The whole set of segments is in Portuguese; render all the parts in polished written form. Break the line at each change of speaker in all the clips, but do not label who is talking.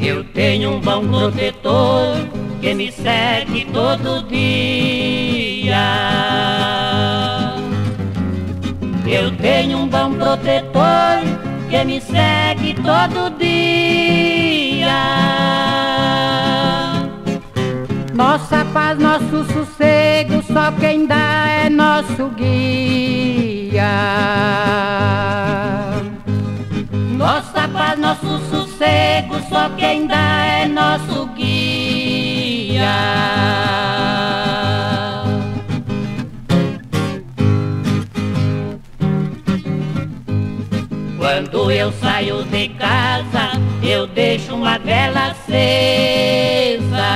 Eu tenho um bom protetor que me segue todo dia. Eu tenho um bom protetor que me segue todo dia.
Nossa paz, nosso sossego, só quem dá é nosso guia.
Nossa paz, nosso sossego, só quem dá é nosso guia. Quando eu saio de casa, eu deixo uma vela acesa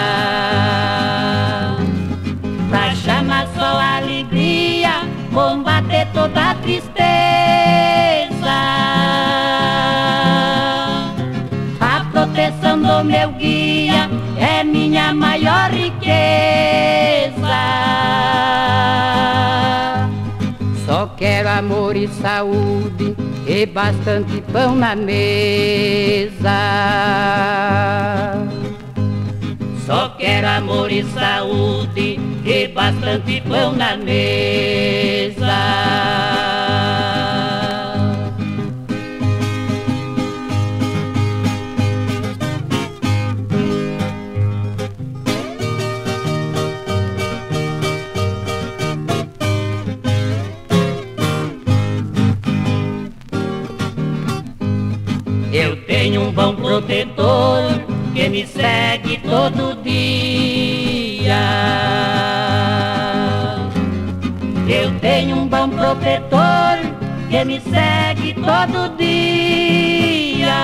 pra chamar só a alegria, combater toda a tristeza. A proteção do meu guia é minha maior riqueza.
Só quero amor e saúde e bastante pão na mesa.
Só quero amor e saúde e bastante pão na mesa. Eu tenho um bom protetor que me segue todo dia. Eu tenho um bom protetor que me segue todo dia.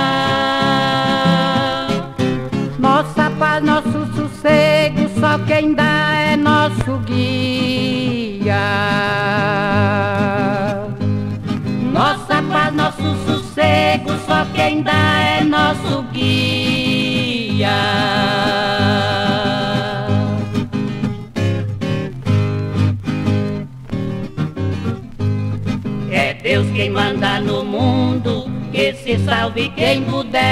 Nossa paz, nosso sossego, só quem dá é nosso guia.
Nossa paz, nosso sossego, só quem dá é nosso guia. É Deus quem manda no mundo, que se salve quem puder.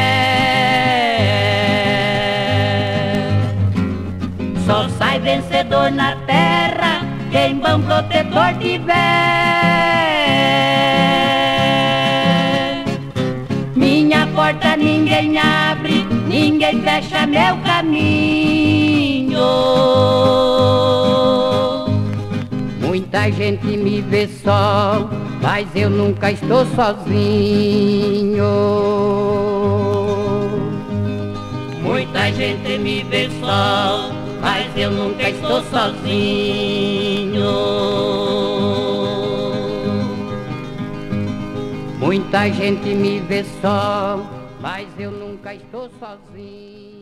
Só sai vencedor na terra quem bom protetor tiver. Minha porta ninguém abre, ninguém fecha meu caminho.
Muita gente me vê só, mas eu nunca estou sozinho.
Muita gente me vê só, mas eu nunca estou sozinho.
Muita gente me vê só, mas eu nunca estou sozinho.